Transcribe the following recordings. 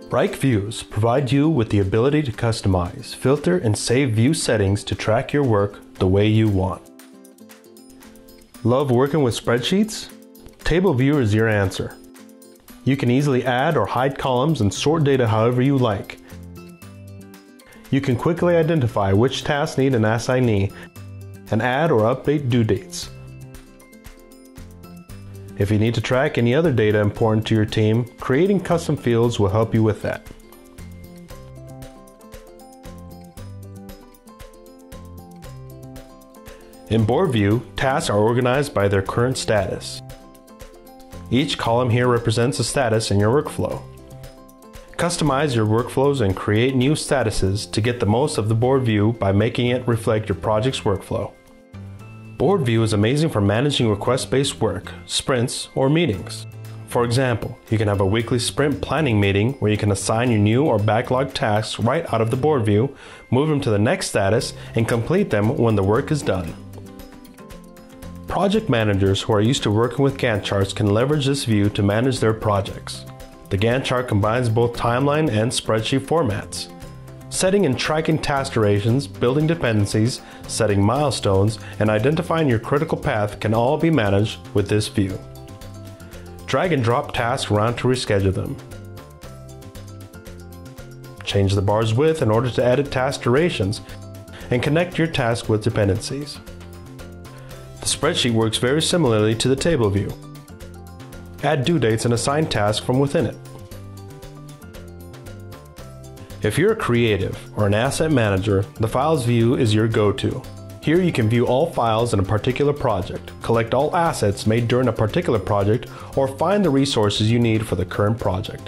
Wrike Views provide you with the ability to customize, filter, and save view settings to track your work the way you want. Love working with spreadsheets? Table View is your answer. You can easily add or hide columns and sort data however you like. You can quickly identify which tasks need an assignee and add or update due dates. If you need to track any other data important to your team, creating custom fields will help you with that. In Board View, tasks are organized by their current status. Each column here represents a status in your workflow. Customize your workflows and create new statuses to get the most of the Board View by making it reflect your project's workflow. Board View is amazing for managing request-based work, sprints, or meetings. For example, you can have a weekly sprint planning meeting where you can assign your new or backlog tasks right out of the Board View, move them to the next status, and complete them when the work is done. Project managers who are used to working with Gantt charts can leverage this view to manage their projects. The Gantt chart combines both timeline and spreadsheet formats. Setting and tracking task durations, building dependencies, setting milestones, and identifying your critical path can all be managed with this view. Drag and drop tasks around to reschedule them. Change the bar's width in order to edit task durations, and connect your task with dependencies. The spreadsheet works very similarly to the table view. Add due dates and assign tasks from within it. If you're a creative or an asset manager, the Files view is your go-to. Here you can view all files in a particular project, collect all assets made during a particular project, or find the resources you need for the current project.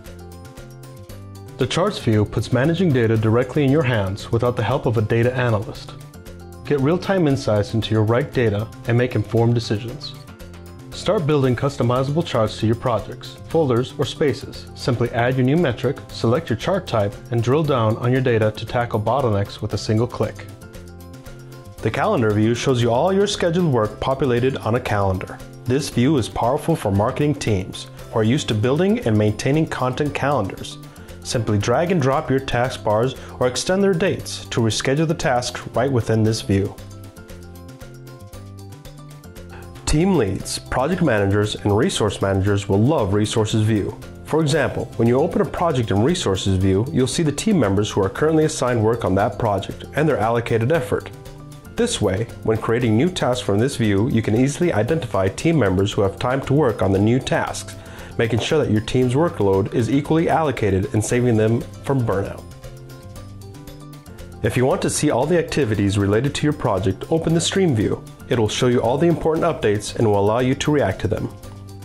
The Charts view puts managing data directly in your hands without the help of a data analyst. Get real-time insights into your Wrike data and make informed decisions. Start building customizable charts to your projects, folders, or spaces. Simply add your new metric, select your chart type, and drill down on your data to tackle bottlenecks with a single click. The Calendar view shows you all your scheduled work populated on a calendar. This view is powerful for marketing teams who are used to building and maintaining content calendars. Simply drag and drop your task bars or extend their dates to reschedule the tasks right within this view. Team leads, project managers, and resource managers will love Resources view. For example, when you open a project in Resources view, you'll see the team members who are currently assigned work on that project and their allocated effort. This way, when creating new tasks from this view, you can easily identify team members who have time to work on the new tasks, making sure that your team's workload is equally allocated and saving them from burnout. If you want to see all the activities related to your project, open the Stream view. It will show you all the important updates and will allow you to react to them.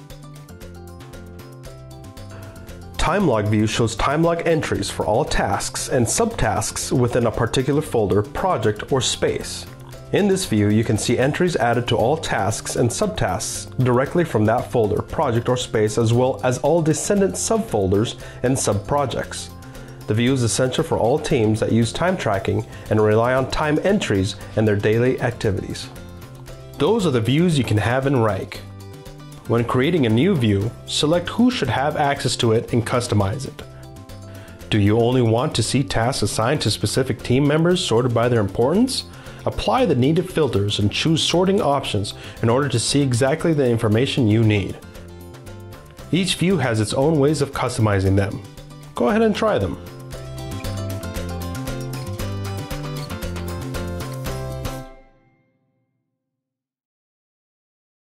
Timelog view shows timelog entries for all tasks and subtasks within a particular folder, project, or space. In this view, you can see entries added to all tasks and subtasks directly from that folder, project, or space, as well as all descendant subfolders and subprojects. The view is essential for all teams that use time tracking and rely on time entries in their daily activities. Those are the views you can have in Wrike. When creating a new view, select who should have access to it and customize it. Do you only want to see tasks assigned to specific team members sorted by their importance? Apply the needed filters and choose sorting options in order to see exactly the information you need. Each view has its own ways of customizing them. Go ahead and try them.